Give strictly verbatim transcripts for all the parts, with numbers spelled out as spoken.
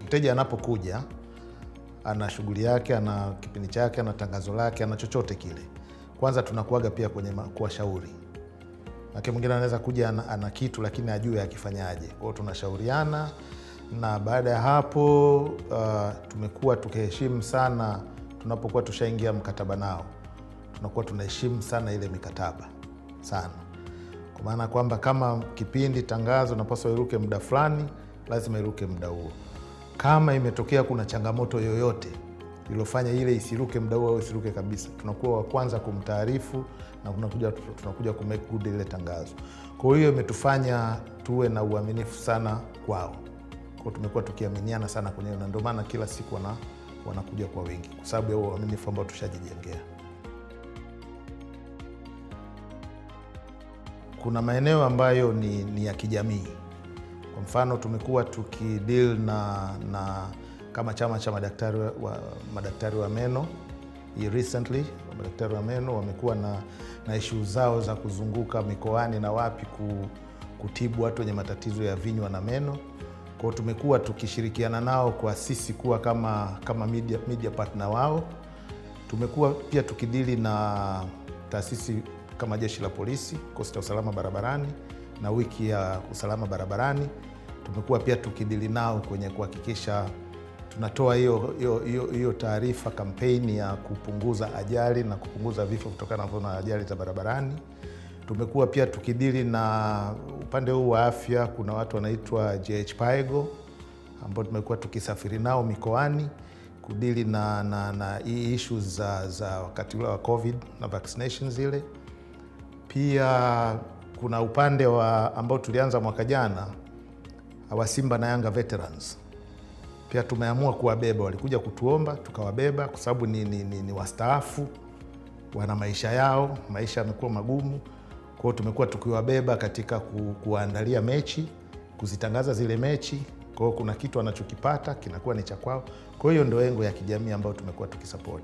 mteja anapokuja ana shughuli yake, ana kipindi chake, ana tangazo lake, ana chochote kile, kwanza tunakuaga pia kwenye kuwashauri. Maki mwingine anaweza kuja ana, ana kitu lakini ajue akifanyaje. Kwa hiyo tunashauriana, na baada ya hapo uh, tumekuwa tukiheshimu sana tunapokuwa tushaingia mkataba nao. Tunakuwa tunaheshimu sana ile mikataba sana. Kwa maana kwamba kama kipindi tangazo napaswa iruke muda fulani, lazima iruke muda huo. Kama imetokea kuna changamoto yoyote ilofanya ile isiruke muda huo au isiruke kabisa, tunakuwa wa kwanza kumtaarifu na tunakuja tunakuja ku make good ile tangazo. Kwa hiyo imetufanya tuwe na uaminifu sana kwao. Kwa tumekuwa tukiaminiana sana kwenye, na ndio maana kila siku wana wanakuja kwa wingi kwa sababu ya uaminifu ambao tushajijengea. Kuna maeneo ambayo ni, ni ya kijamii. Kwa mfano tumekuwa tukideal na, na kama chama cha madaktari wa, madaktari wa meno. Hii recently madaktari wa meno wamekuwa na, na issue zao za kuzunguka mikoani na wapi kutibu watu wenye matatizo ya vinywa na meno. Kwa hiyo tumekuwa tukishirikiana nao kwa sisi kuwa kama, kama media, media partner wao. Tumekuwa pia tukidili na taasisi kama jeshi la polisi, kikosi cha usalama barabarani na wiki ya usalama barabarani. Tumekuwa pia tukidili nao kwenye kuhakikisha tunatoa hiyo hiyo hiyo taarifa, kampeni ya kupunguza ajali na kupunguza vifo kutokana na ajali za barabarani. Tumekuwa pia tukidili na upande huu wa afya. Kuna watu wanaitwa G H Paego ambao tumekuwa tukisafiri nao mikoani kudili na na na issues za za wakati ule wa COVID na vaccinations zile. Pia kuna upande wa ambao tulianza mwaka jana wa Simba na Yanga veterans. Pia tumeamua kuwabeba, walikuja kutuomba tukawabeba kwa sababu ni, ni, ni, ni wastaafu, wana maisha yao, maisha yamekuwa magumu. Kwa hiyo tumekuwa tukiwabeba katika ku, kuandalia mechi, kuzitangaza zile mechi. Kwa hiyo kuna kitu anachokipata kinakuwa ni cha kwao. Kwa hiyo ndio lengo ya kijamii ambayo tumekuwa tukisupport.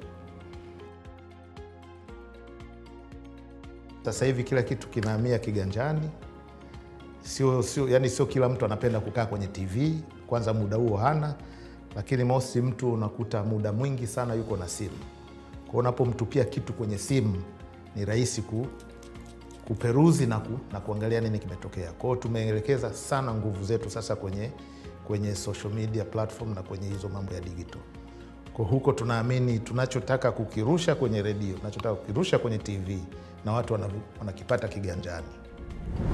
Sasa hivi kila kitu kinahamia kiganjani. Sio sio yani sio kila mtu anapenda kukaa kwenye T V, kwanza muda huo hana, lakini mosi mtu unakuta muda mwingi sana yuko na simu. Kwa unapomtupia kitu kwenye simu ni rahisi ku kuperuzi na, ku, na kuangalia nini kimetokea. Kwa hiyo tumeelekeza sana nguvu zetu sasa kwenye kwenye social media platform na kwenye hizo mambo ya digital. Kwa huko tunaamini tunachotaka kukirusha kwenye redio, tunachotaka kukirusha kwenye T V na watu wanakipata kiganjani.